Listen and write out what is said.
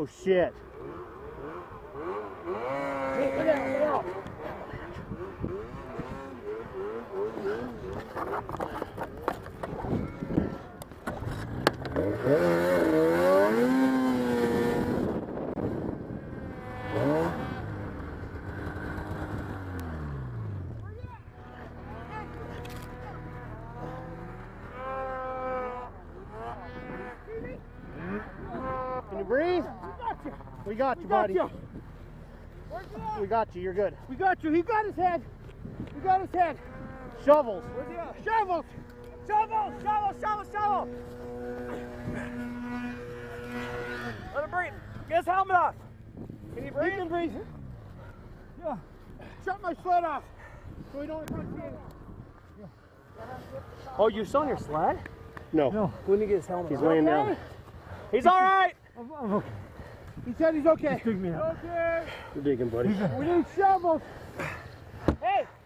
Oh shit. Hey, get out, get out. Can you breathe? We got you, buddy. We got you. You're good. We got you. He got his head. We got his head. Shovels. Where's he at? Shovels. Shovel. Shovel. Shovel. Shovel. Let him breathe. Get his helmet off. Can you breathe? He can breathe. Yeah. Shut my sled off so we don't touch you. Oh, you're still on your sled? No. No. We need to get his helmet. He's on. laying down. He's all right. I'm okay. He said he's okay. Just dig me up. Okay. You're digging, buddy. We need shovels. Hey,